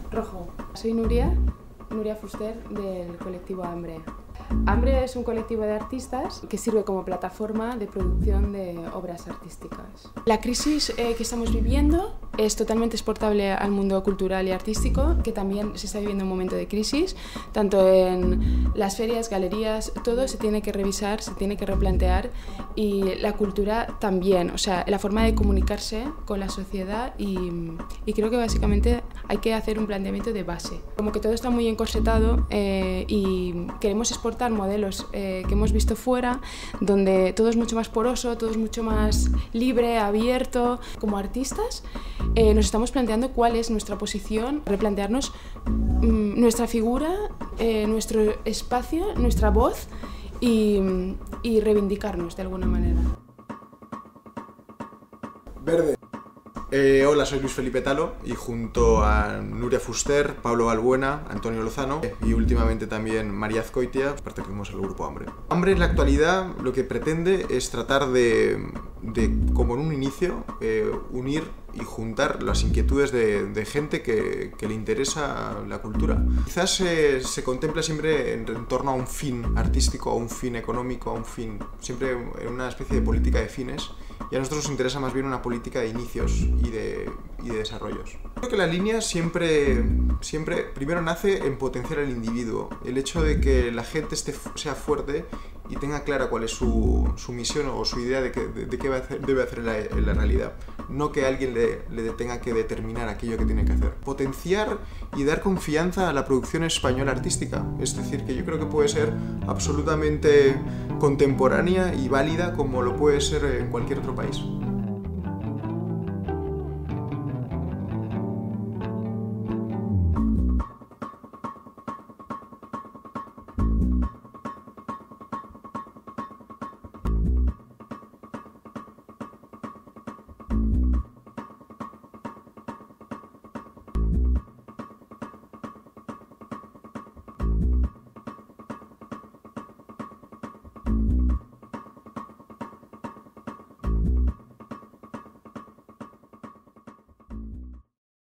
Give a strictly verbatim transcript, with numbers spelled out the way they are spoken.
Rojo. Soy Nuria, Nuria Fuster del colectivo Hambre. Hambre es un colectivo de artistas que sirve como plataforma de producción de obras artísticas. La crisis eh, que estamos viviendo es totalmente exportable al mundo cultural y artístico, que también se está viviendo un momento de crisis, tanto en las ferias, galerías, todo se tiene que revisar, se tiene que replantear, y la cultura también, o sea, la forma de comunicarse con la sociedad, y, y creo que básicamente hay que hacer un planteamiento de base. Como que todo está muy encorsetado eh, y queremos exportar modelos eh, que hemos visto fuera, donde todo es mucho más poroso, todo es mucho más libre, abierto. Como artistas eh, nos estamos planteando cuál es nuestra posición, replantearnos mmm, nuestra figura, eh, nuestro espacio, nuestra voz y, y reivindicarnos de alguna manera. Verde. Eh, hola, soy Luis Felipe Talo y junto a Nuria Fuster, Pablo Balbuena, Antonio Lozano y últimamente también María Azcoitia pertenecemos al grupo Hambre. Hambre en la actualidad lo que pretende es tratar de, de como en un inicio, eh, unir y juntar las inquietudes de, de gente que, que le interesa la cultura. Quizás eh, se contempla siempre en, en torno a un fin artístico, a un fin económico, a un fin, siempre en una especie de política de fines, y a nosotros nos interesa más bien una política de inicios y de, y de desarrollos. Creo que la línea siempre, siempre primero nace en potenciar al individuo, el hecho de que la gente esté, sea fuerte y tenga clara cuál es su, su misión o su idea de, que, de, de qué va a hacer, debe hacer en la, en la realidad, no que alguien le, le tenga que determinar aquello que tiene que hacer. Potenciar y dar confianza a la producción española artística, es decir, que yo creo que puede ser absolutamente contemporánea y válida como lo puede ser en cualquier otro país.